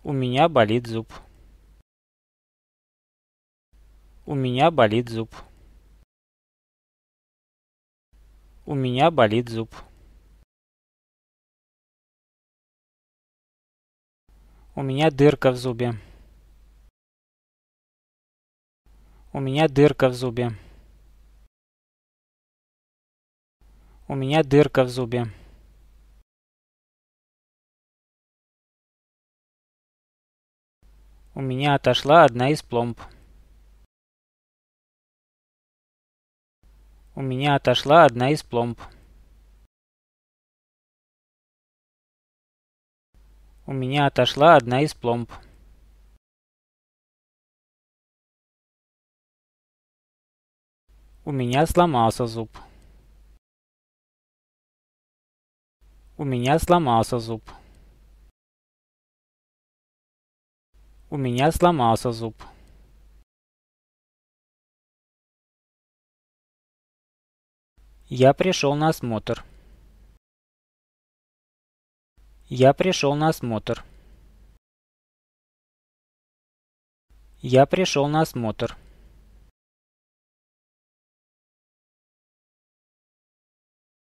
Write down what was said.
У меня болит зуб. У меня болит зуб. У меня болит зуб. У меня дырка в зубе. У меня дырка в зубе. У меня дырка в зубе. У меня отошла одна из пломб. У меня отошла одна из пломб. У меня отошла одна из пломб. У меня сломался зуб. У меня сломался зуб. У меня сломался зуб. Я пришел на осмотр. Я пришел на осмотр. Я пришел на осмотр.